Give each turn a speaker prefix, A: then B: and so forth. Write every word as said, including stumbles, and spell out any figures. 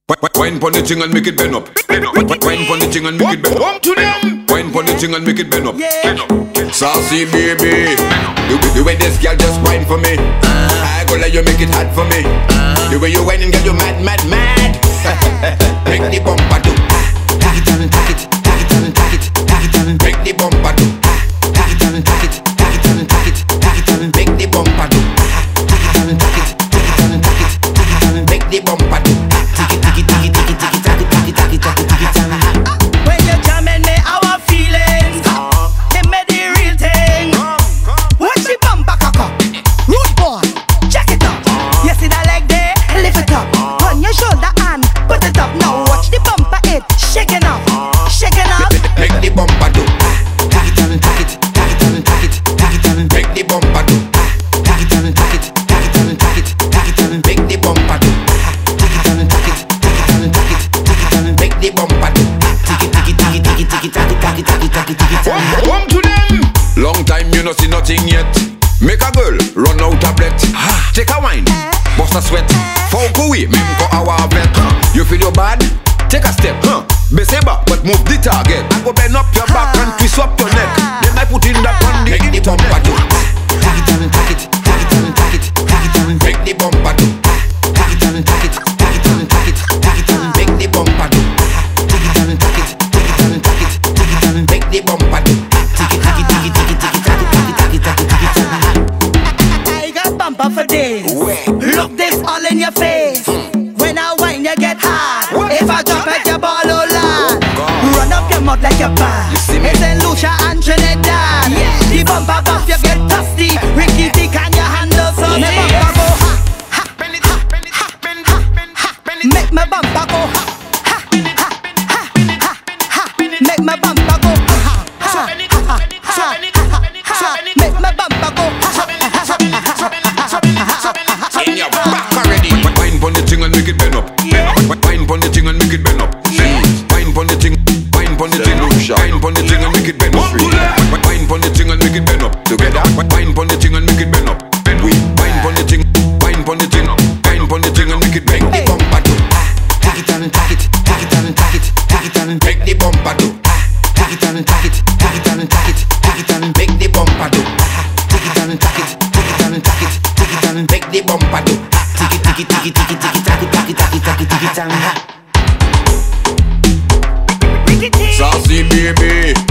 A: Wine pon the thing and make it bend up. Wine pon the thing and make it bend up. Wine pon the thing and make it bend up. Saucy baby, the way this girl just wine for me, I go let you make it hot for me. The way you whining, girl, you mad, mad, mad. Make the bumper do. Take it and take it, take it and take it, take it and make the bumper do. Take it and take it, take it and take it, take it and make the bumper do. Take it and take it, take it and take it, take it and make the bumper do. Take it, take it, take it, take it, take it, take it, take it, take it, take it, take it.
B: When you're jamming me, our feelings, they made the real thing. Watch the bumper cock up, rude boy, check it up. You see that leg there? Lift it up. On your shoulder and put it up. Now watch the bumper it shaking up, shaking up.
A: Make the bumper do. Take it and take it, take it and take it, take it and make the bumper do. Take it and take it, take it and take it, take it and make the bumper do. Take it and take it, take it and take it, take it and make the bumper do. Take it, take it, take it, take it, take it, take it, take it, take it, take it, take it. Come to them. Long time you no see nothing yet. Make a girl run out a breath. Take a wine, bust a sweat. Folk away, même ko awa vet. You feel your bad? Take a step. Beseba, but move the target. I go bend up your back and twist up your neck. Then I put in that on the make the bumper do. Take it and take it, take it and take it, take it and make the bumper do. Take it and take it, take it and take it, take it and make the bumper do. Take it and take it, take it and take it, take it and make the bumper do. Take it, take it, take it, take it, take it, take it, take it, take it, take it, take it.
B: I got bumper for days. Look this all in your face. When I whine you get hard. If I drop at your ball, oh lad, run up your mouth like a bad. It's in Lucia and Trinidad. The bumper buff you get dusty. Ricky T, can you handle some? My bumper go ha, ha, ha, ha, ha, ha. Make my bumper go ha, ha, ha, ha, ha, ha. Make my bumper go ha, ha, ha, ha, ha, ha. Make my bumper go ha, ha, ha, ha, ha.
A: In your back already. Wine pon the thing and make it bend up. Wine pon the thing and make it bend up. Wine pon the thing, wine pon the thing, wine pon the thing and make it bend up. Wine pon the thing and make it bend up. Together, wine pon the thing and make it bend up. We wine pon the thing, wine pon the thing, wine pon the thing and make it bend. The bumper do. Take it and take it, take it and take it, take it and make the bumper do. Take it and take it, take it and take it, take it and make the bumper do. Take it and take it, take it and take it, take it and make the bumper do. Take it, take it, take it, take it, take it, take it, take it, take it, take it, take it, take it. Saucy baby.